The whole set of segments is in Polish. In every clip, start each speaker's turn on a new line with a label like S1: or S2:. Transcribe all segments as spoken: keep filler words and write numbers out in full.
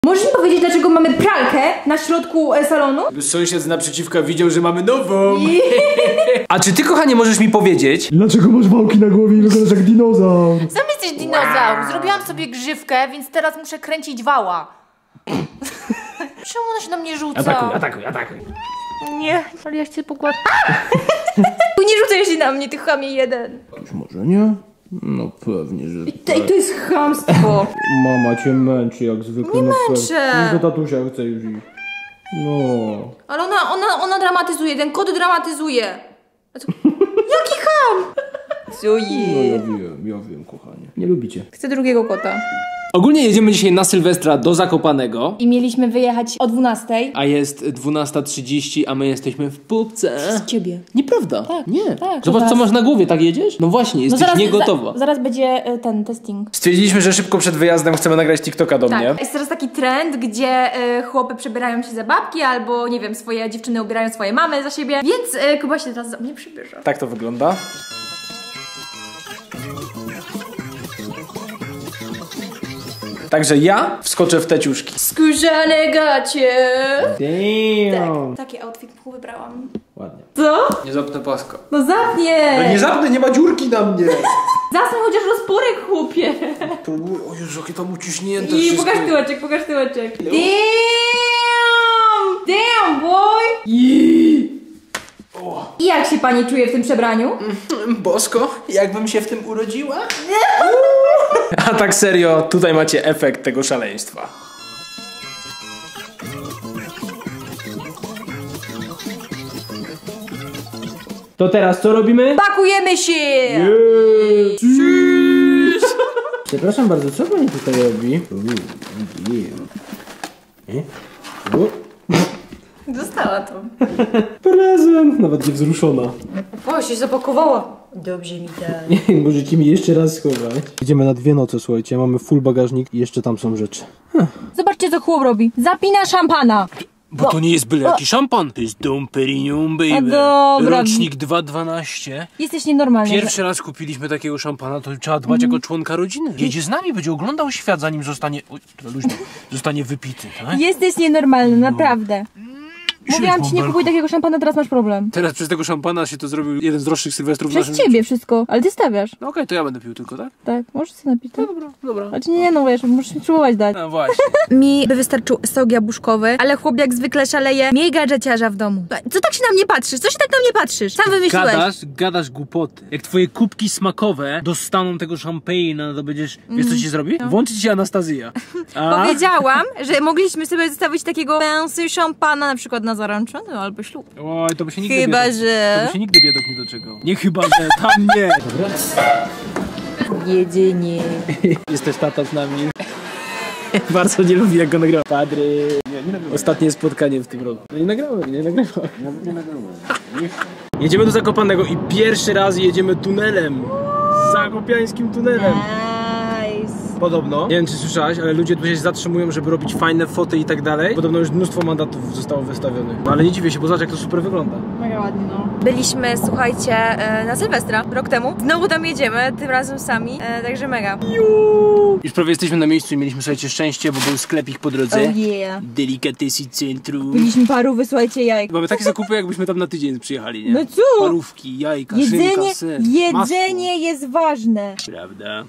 S1: Możesz mi powiedzieć, dlaczego mamy pralkę na środku e, salonu?
S2: Sąsiad z naprzeciwka widział, że mamy nową. A czy ty, kochanie, możesz mi powiedzieć?
S3: Dlaczego masz wałki na głowie i wyglądasz jak dinozaur?
S4: Sam jesteś dinozaur. Zrobiłam sobie grzywkę, więc teraz muszę kręcić wała. Czemu ona się na mnie rzuca?
S2: Atakuj, atakuj, atakuj.
S4: Nie, ale ja chcę pogładzić. Nie rzucaj się na mnie, ty chamie jeden.
S3: Już może nie? No pewnie, że
S1: I to, i to jest chamstwo.
S3: Mama cię męczy jak zwykle.
S4: Nie
S3: no
S4: męczę.
S3: Już do tatusia chcę już iść. No.
S1: Ale ona, ona, ona dramatyzuje, ten kot dramatyzuje. A co? Jaki ham? Co
S3: No
S1: je?
S3: ja wiem, ja wiem, kochanie. Nie lubicie.
S1: Chcę drugiego kota.
S2: Ogólnie jedziemy dzisiaj na Sylwestra do Zakopanego.
S1: I mieliśmy wyjechać o dwunastej.
S2: A jest dwunasta trzydzieści, a my jesteśmy w pupce.
S1: Z ciebie.
S2: Nieprawda.
S1: Tak,
S2: Nie.
S1: tak,
S2: Zobacz,
S1: zaraz-
S2: co masz na głowie, tak jedziesz? No właśnie, jesteś
S1: zaraz,
S2: niegotowa.
S1: za, zaraz będzie y, ten testing.
S2: Stwierdziliśmy, że szybko przed wyjazdem chcemy nagrać TikToka do mnie.
S1: Tak. Jest teraz taki trend, gdzie y, chłopy przebierają się za babki, albo nie wiem, swoje dziewczyny ubierają swoje mamy za siebie. Więc y, Kuba się teraz za mnie przybierze.
S2: Tak to wygląda. Także ja wskoczę w te ciuszki.
S1: Skórzane gacie.
S3: Damn.
S1: Tak, taki outfit wybrałam.
S3: Ładnie.
S1: Co?
S2: Nie zapnę paska.
S1: No zapnie!
S2: No nie zapnę, nie ma dziurki na mnie.
S1: Zasnął chociaż rozporek, chłopie.
S2: Próbuję, o Jezu, jakie tam uciśnięte
S1: I
S2: wszystko.
S1: pokaż tyłeczek, pokaż tyłeczek. Damn! Damn, boy!
S2: I...
S1: I jak się pani czuje w tym przebraniu?
S2: Bosko, jakbym się w tym urodziła? A tak serio, tutaj macie efekt tego szaleństwa.
S3: To teraz co robimy?
S1: Pakujemy się!
S3: Przepraszam bardzo, co pani tutaj robi?
S1: Dostała to.
S3: Prezent! Nawet nie wzruszona.
S1: O, się zapakowała. Dobrze mi tak.
S3: Możecie mi jeszcze raz schować. Idziemy na dwie noce, słuchajcie. Mamy full bagażnik i jeszcze tam są rzeczy.
S1: Zobaczcie, co chłop robi. Zapina szampana.
S2: Bo to nie jest byle jaki szampan. To jest Dom Perignon, baby.
S1: A dobra.
S2: Rocznik dwa dwanaście.
S1: Jesteś nienormalny.
S2: Pierwszy raz kupiliśmy takiego szampana, to trzeba dbać jako członka rodziny. Jedzie z nami, będzie oglądał świat, zanim zostanie... Oj, trochę luźno. Zostanie wypity, tak?
S1: Jesteś nienormalny, naprawdę. Mówiłam ci, nie
S2: bąbelku.
S1: kupuj takiego szampana, teraz masz problem.
S2: Teraz przez tego szampana się to zrobił jeden z droższych sylwestrów w
S1: Przez
S2: naszym
S1: ciebie
S2: życiu.
S1: wszystko, ale ty stawiasz.
S2: No okej, to ja będę pił tylko, tak?
S1: Tak, możesz sobie napić, tak?
S2: Dobra, dobra.
S1: Znaczy nie, no wiesz, musisz mi spróbować dać.
S2: No właśnie.
S1: Mi by wystarczył sok jabłuszkowy, ale chłop jak zwykle szaleje. Miej gadżeciarza w domu. Co tak się na mnie patrzysz? Co się tak na mnie patrzysz? Sam wymyśliłeś.
S2: Gadasz, gadasz głupoty. Jak twoje kubki smakowe dostaną tego szampana, to będziesz... Wiesz co ci zrobi? Włączy ci się Anastazja. A?
S1: Powiedziałam, że mogliśmy sobie zostawić takiego pensy szampana na przykład na zaręczony albo ślub.
S2: Oj, to by się nigdy
S1: Chyba,
S2: biedok,
S1: że...
S2: To by się nigdy biedok nie doczekał. Nie chyba, że tam nie.
S1: Jedzenie.
S2: Jest też tata z nami. Bardzo nie lubi, jak go nagrałem. Padry. Nie, nie nagrałem. Ostatnie spotkanie w tym roku. No nie nagrałem, nie nagrałem. Nie nagrałem. Jedziemy do Zakopanego i pierwszy raz jedziemy tunelem. Zakopiańskim tunelem.
S1: Nice.
S2: Podobno, nie wiem czy słyszałaś, ale ludzie tu się zatrzymują, żeby robić fajne foty i tak dalej. Podobno już mnóstwo mandatów zostało wystawionych. No ale nie dziwię się, bo zobacz jak to super wygląda.
S1: Mega ładnie, no. Byliśmy, słuchajcie, na Sylwestra rok temu. Znowu tam jedziemy, tym razem sami, także mega.
S2: Już prawie jesteśmy na miejscu i mieliśmy, słuchajcie, szczęście, bo był sklepik po drodze.
S1: Oh yeah.
S2: Delikatesy centrum.
S1: Byliśmy parówy, słuchajcie, jajek.
S2: Mamy takie zakupy, jakbyśmy tam na tydzień przyjechali, nie?
S1: No co?
S2: Parówki, jajka,
S1: Jedzenie,
S2: szynka, ser,
S1: jedzenie
S2: masło.
S1: jest ważne.
S2: Prawda?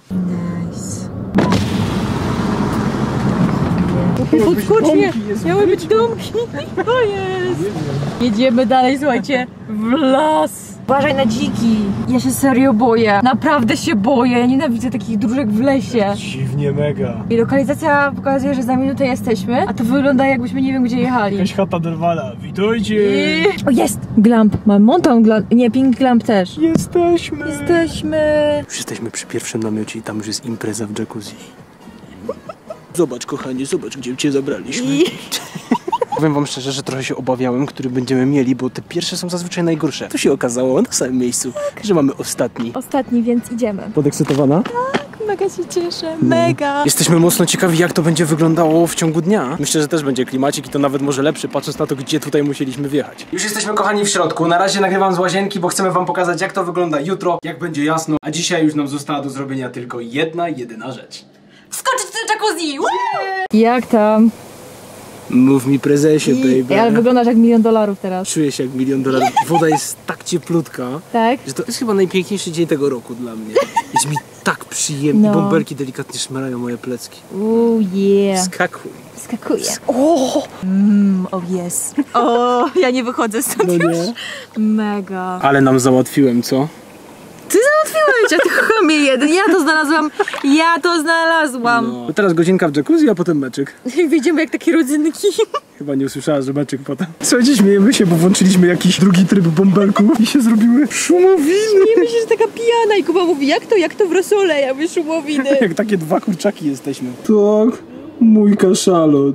S1: Podskocznie, miały być domki. To jest. Jedziemy dalej, słuchajcie, w las. Uważaj na dziki. Ja się serio boję. Naprawdę się boję. Ja nienawidzę takich dróżek w lesie.
S3: Dziwnie mega.
S1: I lokalizacja pokazuje, że za minutę jesteśmy, a to wygląda jakbyśmy nie wiem gdzie jechali.
S3: Jakaś chata Derwala. Witajcie.
S1: I... O, jest! Glamp. Mam Mountain Glamp. Nie, Pink Glamp też.
S3: Jesteśmy.
S1: Jesteśmy.
S2: Już jesteśmy przy pierwszym namiocie i tam już jest impreza w jacuzzi. Zobacz, kochanie, zobacz, gdzie cię zabraliśmy.
S1: I...
S2: Powiem wam szczerze, że trochę się obawiałem, który będziemy mieli, bo te pierwsze są zazwyczaj najgorsze. Tu się okazało na samym miejscu, że mamy ostatni.
S1: Ostatni, więc idziemy.
S3: Podekscytowana?
S1: Mega się cieszę. Mega.
S2: Jesteśmy mocno ciekawi, jak to będzie wyglądało w ciągu dnia. Myślę, że też będzie klimacik i to nawet może lepszy, patrząc na to, gdzie tutaj musieliśmy wjechać. Już jesteśmy, kochani, w środku. Na razie nagrywam z łazienki, bo chcemy wam pokazać, jak to wygląda jutro, jak będzie jasno. A dzisiaj już nam została do zrobienia tylko jedna, jedyna rzecz.
S1: Wskoczyć do
S4: jacuzzi!
S1: Jak tam?
S2: Mów mi prezesie, baby.
S1: Ej, ale wyglądasz jak milion dolarów teraz.
S2: Czuję się jak milion dolarów. Woda jest tak cieplutka,
S1: Tak?
S2: że to jest chyba najpiękniejszy dzień tego roku dla mnie. Jest mi tak przyjemnie.
S1: No.
S2: Bąbelki delikatnie szmerają moje plecki.
S1: Uuu, yeah.
S2: Skakuj.
S1: Skakuje. O, mm, oh yes. O, ja nie wychodzę stąd
S2: No
S1: już.
S2: nie?
S1: Mega.
S2: Ale nam załatwiłem, co?
S1: Ty załatwiłeś, a ty chamie jeden. Ja to znalazłam. Ja to znalazłam.
S2: No. Teraz godzinka w jacuzzi, a potem meczyk.
S1: Wyjdziemy jak takie rodzynki.
S2: Chyba nie usłyszała, że meczyk potem. Słuchajcie, śmiejemy się, bo włączyliśmy jakiś drugi tryb bąbelków i się zrobiły szumowiny.
S1: Nie myślę, że taka pijana i Kuba mówi, jak to, jak to w rosole, ja mówię szumowiny.
S2: Jak takie dwa kurczaki jesteśmy.
S3: Tak, mój kaszalot.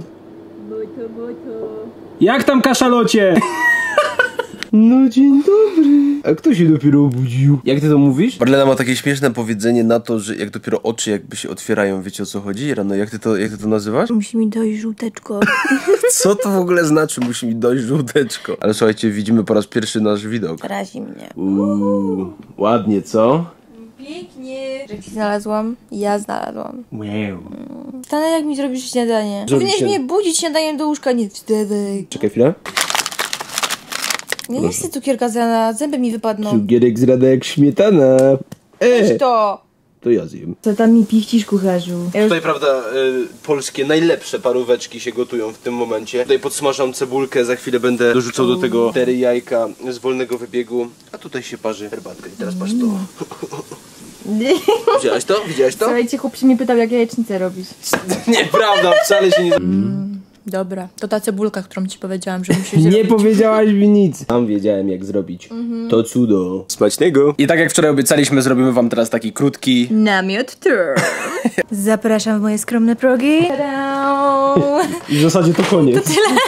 S2: Jak tam, kaszalocie?
S3: No dzień dobry. A kto się dopiero obudził?
S2: Jak ty to mówisz?
S5: Marlena ma takie śmieszne powiedzenie na to, że jak dopiero oczy jakby się otwierają, wiecie o co chodzi? Rano, jak ty to, jak ty to nazywasz?
S1: Musi mi dojść żółteczko.
S5: Co to w ogóle znaczy? Musi mi dojść żółteczko. Ale słuchajcie, widzimy po raz pierwszy nasz widok.
S1: Razi mnie.
S5: Uuu, ładnie, co?
S1: Pięknie. Że ci znalazłam, ja znalazłam.
S2: Wow.
S1: Stanę, jak mi zrobisz śniadanie.
S3: Zrobić
S1: Powinieneś
S3: śniadanie.
S1: mnie budzić śniadaniem do łóżka, nie wtedy.
S3: Czekaj chwilę.
S1: Nie, nie chcę cukierka z rana, zęby mi wypadną.
S3: Cukierek z rada jak śmietana. E,
S1: Weź to.
S3: to ja zjem.
S1: Co tam mi pichcisz, kucharzu?
S5: Tutaj, prawda, y, polskie najlepsze paróweczki się gotują w tym momencie. Tutaj podsmażam cebulkę, za chwilę będę dorzucał do tego cztery jajka z wolnego wybiegu. A tutaj się parzy herbatka. I teraz patrz to. Widziałaś to? Widziałaś to?
S1: Słuchajcie, chłop się mnie pytał, jak jajecznicę robisz.
S5: Nieprawda, wcale się nie...
S4: Dobra, to ta cebulka, którą ci powiedziałam, że musisz
S3: Nie
S4: zrobić.
S3: powiedziałaś mi nic. Sam wiedziałem jak zrobić. To cudo.
S2: Smacznego. I tak jak wczoraj obiecaliśmy, zrobimy wam teraz taki krótki...
S1: Namiot tour. Zapraszam w moje skromne progi.
S3: I w zasadzie to koniec.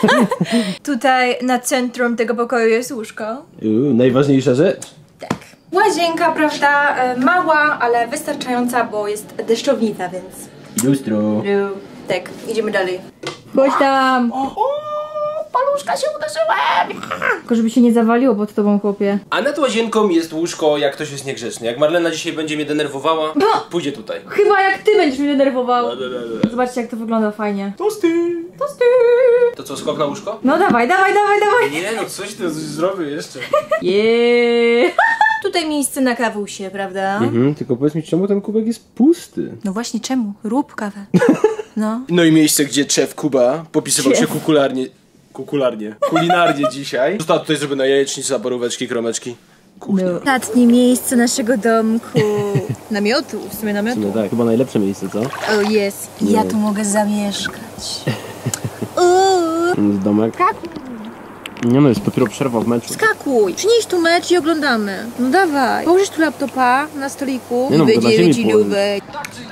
S1: Tutaj na centrum tego pokoju jest łóżko.
S3: Uuu, najważniejsza rzecz.
S1: Łazienka, prawda, e, mała, ale wystarczająca, bo jest deszczownica, więc...
S3: Lustro.
S1: Tak, idziemy dalej. Chodź tam! O,
S4: Paluszka się uderzyłem!
S1: tylko żeby się nie zawaliło pod tobą, chłopie.
S2: A nad łazienką jest łóżko, jak ktoś jest niegrzeczny. Jak Marlena dzisiaj będzie mnie denerwowała, pójdzie tutaj.
S1: Chyba jak ty będziesz mnie denerwował. Zobaczcie, jak to wygląda fajnie.
S2: Tosty!
S1: Tosty!
S2: To co, skok na łóżko?
S1: No dawaj, dawaj, dawaj, dawaj!
S2: Nie no, coś ty zrobił jeszcze.
S1: Jeee! Tutaj miejsce na kawusie, prawda?
S3: Mhm, tylko powiedz mi, czemu ten kubek jest pusty?
S1: No właśnie, czemu? Rób kawę. No.
S2: No i miejsce, gdzie szef Kuba popisywał się kukularnie... Kukularnie. Kulinarnie dzisiaj. Została tutaj zrobiona jajecznica, paróweczki, kromeczki. Kuchnia.
S1: No. Ostatnie miejsce naszego domku. Namiotu, w sumie namiotu.
S3: No tak, chyba najlepsze miejsce, co?
S1: O jest. Ja tu mogę zamieszkać.
S3: Z domek. Nie no, jest dopiero przerwa w meczu.
S1: Skakuj! Przynieś tu mecz i oglądamy. No dawaj. Położysz tu laptopa na stoliku
S3: Nie no,
S1: i
S3: bo to na
S1: będziemy
S3: ziemi
S1: ci
S3: położyć.
S1: lubek.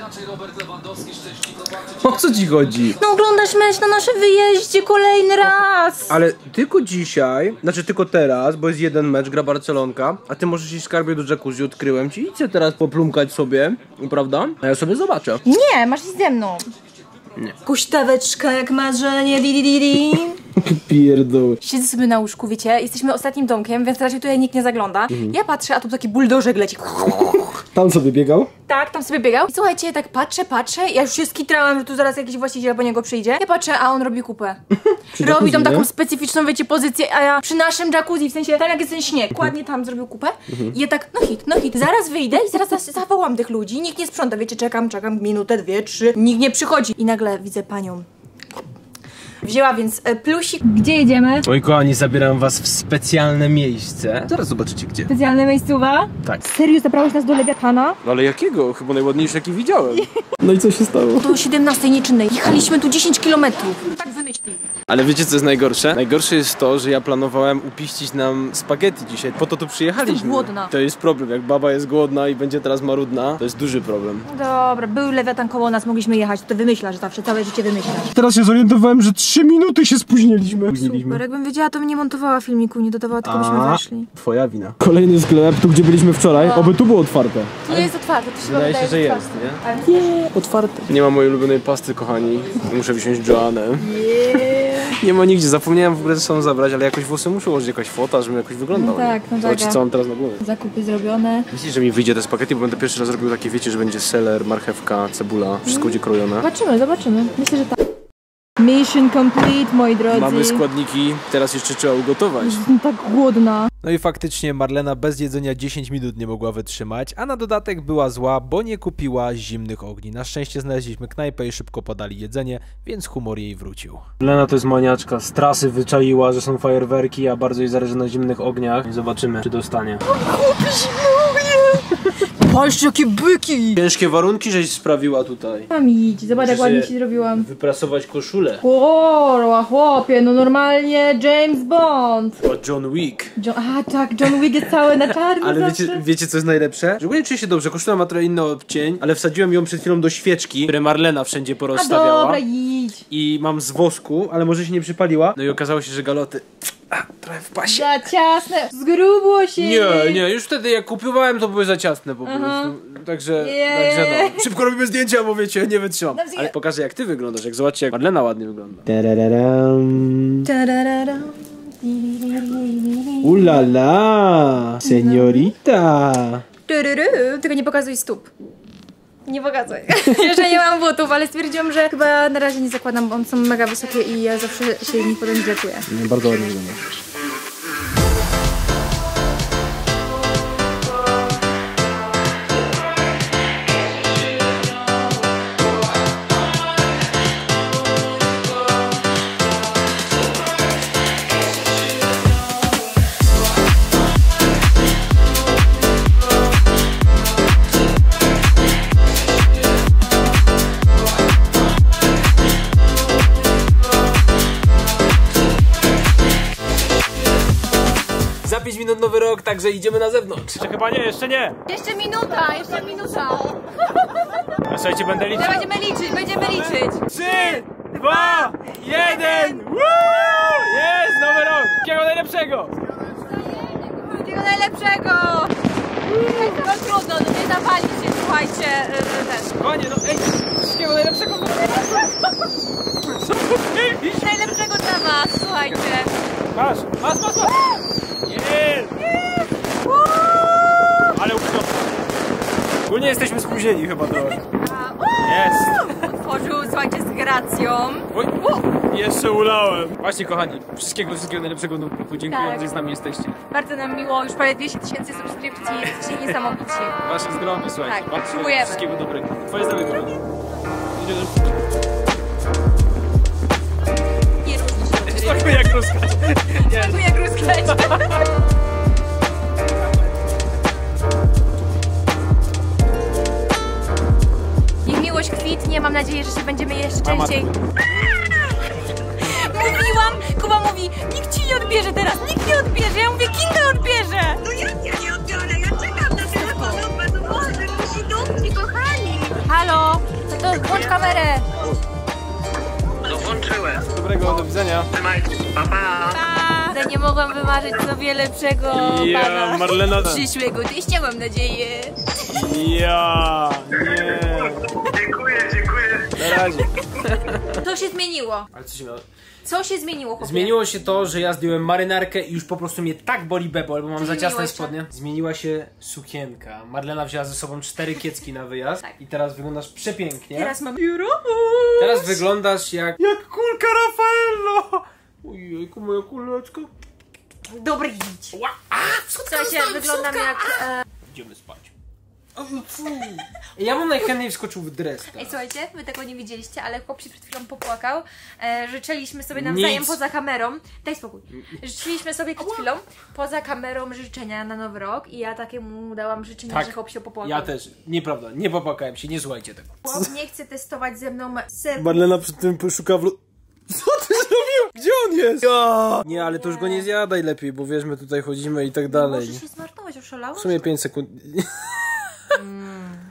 S2: O co ci chodzi?
S1: No oglądasz mecz na naszym wyjeździe kolejny raz.
S2: Ale tylko dzisiaj, znaczy tylko teraz, bo jest jeden mecz, gra Barcelonka, a ty możesz iść skarbie do jacuzzi, odkryłem ci, idźcie teraz poplumkać sobie, prawda? A ja sobie zobaczę.
S1: Nie, masz iść ze mną. Nie. Kuśtaweczka jak marzenie, di di di di.
S3: Pierdol.
S4: Siedzę sobie na łóżku, wiecie, jesteśmy ostatnim domkiem, więc raczej tutaj nikt nie zagląda. Ja patrzę, a tu taki buldożek leci.
S3: Tam sobie biegał?
S4: Tak, tam sobie biegał. I słuchajcie, tak patrzę, patrzę, ja już się skitrałam, że tu zaraz jakiś właściciel po niego przyjdzie. Ja patrzę, a on robi kupę. Robi
S3: jacuzzi,
S4: tą taką
S3: nie?
S4: specyficzną, wiecie, pozycję, a ja przy naszym jacuzzi, w sensie tam jak jest ten śnieg, dokładnie tam zrobił kupę. I ja tak, no hit, no hit, zaraz wyjdę i zaraz zas- zawołam tych ludzi. Nikt nie sprząta, wiecie, czekam, czekam minutę, dwie, trzy, nikt nie przychodzi. I nagle widzę panią. Wzięła więc e, plusik.
S1: Gdzie jedziemy?
S2: Moi kochani, zabieram was w specjalne miejsce. Zaraz zobaczycie gdzie.
S1: Specjalne miejscowa?
S2: Tak.
S1: Serio, zabrałeś nas do Lewiatana?
S2: No ale jakiego? Chyba najładniejszy jaki widziałem.
S3: No i co się stało?
S4: Do siedemnastej nieczynnej. Jechaliśmy tu dziesięć kilometrów. Tak wymyślili.
S2: Ale wiecie co jest najgorsze? Najgorsze jest to, że ja planowałem upiścić nam spaghetti dzisiaj. Po to tu przyjechaliśmy.
S4: Jestem głodna.
S2: To jest problem. Jak baba jest głodna i będzie teraz marudna, to jest duży problem.
S4: Dobra, był Lewiatan koło nas, mogliśmy jechać. To wymyślasz zawsze, całe życie wymyślasz.
S3: Teraz się zorientowałem, że trzy minuty się spóźniliśmy.
S4: Super, jakbym wiedziała, to bym nie montowała filmiku, nie dodawała, tylko byśmy weszli.
S2: Twoja wina.
S3: Kolejny sklep, tu gdzie byliśmy wczoraj, oby tu było otwarte.
S4: Tu nie jest otwarte, to się
S2: Wydaje się, że jest, nie?
S3: Otwarte.
S2: Nie ma mojej ulubionej pasty, kochani. Muszę wziąć Joannę. Nie ma nigdzie, zapomniałem w ogóle ze sobą zabrać, ale jakoś włosy muszę ułożyć, jakaś fota, żebym jakoś wyglądał.
S1: No tak, no tak.
S2: Zobaczcie, co mam teraz na głowie.
S1: Zakupy zrobione.
S2: Myślisz, że mi wyjdzie te spaghetti, bo będę pierwszy raz robił takie, wiecie, że będzie seler, marchewka, cebula, wszystko będzie krojone.
S1: Zobaczymy, zobaczymy. Myślę, że tak. Mission complete, moi drodzy.
S2: Mamy składniki, teraz jeszcze trzeba ugotować.
S1: Jestem tak głodna.
S3: No i faktycznie Marlena bez jedzenia dziesięć minut nie mogła wytrzymać, a na dodatek była zła, bo nie kupiła zimnych ogni. Na szczęście znaleźliśmy knajpę i szybko podali jedzenie, więc humor jej wrócił.
S2: Marlena to jest maniaczka, z trasy wyczaiła, że są fajerwerki, a bardzo jej zależy na zimnych ogniach. I zobaczymy, czy dostanie.
S1: Patrzcie, jakie byki!
S2: Ciężkie warunki, żeś sprawiła tutaj.
S1: Mam idź, zobacz jak
S2: Muszę
S1: ładnie
S2: się
S1: ci zrobiłam.
S2: Wyprasować koszulę.
S1: Kurwa, chłopie, no normalnie James Bond.
S2: O John Wick.
S1: John, a tak, John Wick jest cały na czarno.
S2: Ale
S1: zawsze.
S2: wiecie, wiecie co jest najlepsze? Że ogólnie czuję się dobrze, koszula ma trochę inny odcień, ale wsadziłem ją przed chwilą do świeczki, które Marlena wszędzie
S1: A
S2: porozstawiała.
S1: dobra, idź.
S2: I mam z wosku, ale może się nie przypaliła. No i okazało się, że galoty a, trochę w pasie.
S1: Za ciasne, zgrubło się.
S2: Nie, nie, już wtedy jak kupowałem, to były za ciasne po prostu. Także,
S1: Nie.
S2: także no. Szybko robimy zdjęcia, bo wiecie, nie wytrzymam. Ale pokażę jak ty wyglądasz, jak zobaczcie jak Marlena ładnie wygląda.
S3: Ulala, seniorita.
S4: Tururu, tylko nie pokazuj stóp. Nie pokazuj. Jeszcze nie mam butów, ale stwierdziłam, że chyba na razie nie zakładam, bo one są mega wysokie i ja zawsze się nich potem źle czuję.
S3: Bardzo ładnie wyglądasz.
S2: Za pięć minut nowy rok, także idziemy na zewnątrz. Jeszcze chyba nie, jeszcze nie.
S4: Jeszcze minuta, jeszcze minuta.
S2: A słuchajcie, będę liczyć.
S4: Będziemy liczyć, będziemy liczyć.
S2: Trzy, dwa, jeden. Woo! Jest nowy rok. Wszystkiego najlepszego.
S4: Wszystkiego najlepszego. No trudno, no nie zawali się, słuchajcie, yy, też.
S2: Konie, no ej, wszystkiego najlepszego.
S4: Najlepszego dla was, słuchajcie.
S2: Masz, masz, masz, masz. Jest. Ale ukrop. Ogólnie jesteśmy spóźnieni chyba do... Jest.
S4: Otworzył, słuchajcie, z gracją.
S2: Oj, jeszcze ulałem. Właśnie kochani, wszystkiego, wszystkiego najlepszego nowego roku. Dziękuję,
S4: Tak.
S2: że z nami jesteście.
S4: Bardzo nam miło, już prawie dwieście tysięcy subskrypcji, jesteście niesamowici.
S2: Wasze zdrowie, słuchajcie.
S4: Tak,
S2: Bardzo
S4: potrzebujemy.
S2: Wszystkiego dobrego. Twoje zdrowie, kochani.
S4: Nie różni się.
S2: Smakuje jak ruska.
S4: Tu jak rozkleć. Niech miłość kwitnie, mam nadzieję, że się będziemy jeszcze częściej... Mówiłam, Kuba mówi, nikt ci nie odbierze teraz, nikt nie odbierze. Ja mówię, Kinga odbierze.
S6: No jak ja nie odbiorę? Ja czekam na telefon, no Boże, musi dumni, kochani!
S4: Halo, to, to włącz kamerę.
S6: No włączyłem.
S2: Dobrego, do widzenia.
S6: Trzymaj, pa, pa.
S4: Pa. Nie mogłam wymarzyć sobie lepszego
S2: Ja,
S4: pana.
S2: Marlena.
S4: Przyszłego teścia, mam nadzieję.
S2: Ja, nie.
S6: Dziękuję, dziękuję.
S2: Na razie.
S4: To się zmieniło.
S2: Ale co się miało?
S4: Co się zmieniło, chłopie?
S2: Zmieniło się to, że ja zdjąłem marynarkę i już po prostu mnie tak boli bebo, bo mam
S4: Co
S2: za
S4: zmieniło
S2: ciasne
S4: się?
S2: spodnie. Zmieniła się sukienka. Marlena wzięła ze sobą cztery kiecki na wyjazd
S4: Tak.
S2: i teraz wyglądasz przepięknie.
S4: Teraz mam biuro.
S2: Teraz wyglądasz jak... Jak kulka Raffaello! Ojejku, moja kuleczka.
S4: Dobry idź.
S2: Ła, a, wschodka
S4: Słuchajcie,
S2: dostałem,
S4: wyglądam
S2: wschodka.
S4: jak... E...
S2: Idziemy spać. O, fu. Ja bym najchętniej wskoczył w dres.
S4: Ej, słuchajcie, wy tego nie widzieliście, ale chłop się przed chwilą popłakał. E, życzyliśmy sobie nawzajem
S2: Nic.
S4: poza kamerą. Daj spokój. Życzyliśmy sobie przed chwilą poza kamerą życzenia na nowy rok i ja takiemu dałam życzenia,
S2: Tak.
S4: że chłop się popłakał.
S2: Ja też. Nieprawda, nie popłakałem się, nie słuchajcie tego.
S4: Chłop nie chce testować ze mną ser...
S2: Marlena przed tym szuka w... Co ty zrobił? Gdzie on jest? Ja. Nie, ale to już go nie zjadaj lepiej, bo wiesz, my tutaj chodzimy i tak dalej.
S4: Możesz się zmarnować, oszalałeś?
S2: W sumie pięć sekund.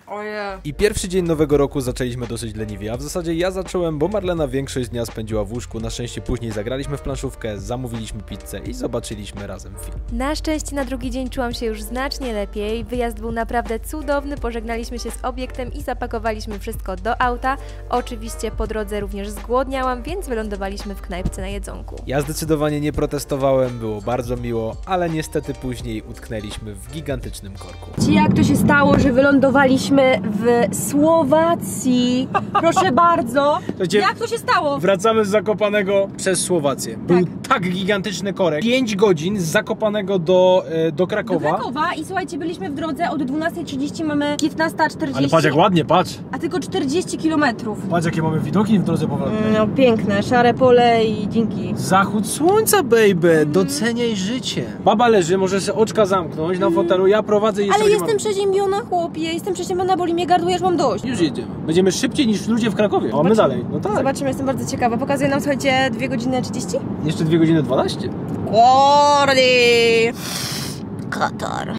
S4: Ojej.
S3: I pierwszy dzień nowego roku zaczęliśmy dosyć leniwie, a w zasadzie ja zacząłem, bo Marlena większość dnia spędziła w łóżku. Na szczęście później zagraliśmy w planszówkę, zamówiliśmy pizzę i zobaczyliśmy razem film.
S7: Na szczęście na drugi dzień czułam się już znacznie lepiej. Wyjazd był naprawdę cudowny, pożegnaliśmy się z obiektem i zapakowaliśmy wszystko do auta. Oczywiście po drodze również zgłodniałam, więc wylądowaliśmy w knajpce na jedzonku.
S3: Ja zdecydowanie nie protestowałem, było bardzo miło, ale niestety później utknęliśmy w gigantycznym korku.
S1: Jak to się stało, że wylądowaliśmy w Słowacji? Proszę bardzo.
S2: Słuchajcie,
S1: Jak to się stało?
S2: Wracamy z Zakopanego przez Słowację. Był tak gigantyczny korek. pięć godzin z Zakopanego do, e, do Krakowa.
S1: Do Krakowa i słuchajcie, byliśmy w drodze od dwunastej trzydzieści, mamy piętnasta czterdzieści.
S2: Ale patrz jak ładnie, patrz.
S1: A tylko czterdzieści kilometrów.
S2: Patrz jakie mamy widoki w drodze powrotnej.
S1: No piękne, szare pole i dzięki.
S2: Zachód słońca, baby. Doceniaj życie. Baba leży, może sobie oczka zamknąć na fotelu, ja prowadzę i jeszcze
S1: Ale
S2: będzie
S1: jestem przeziębiona, chłopie, jestem przeziębiona, boli mnie gardło, ja już mam dość.
S2: Już jedziemy. Będziemy szybciej niż ludzie w Krakowie. A my dalej. No tak.
S1: Zobaczymy, jestem bardzo ciekawa. Pokazuje nam, słuchajcie, dwie godziny trzydzieści?
S2: Jeszcze dwie godziny dwanaście.
S1: Kordy! Katar.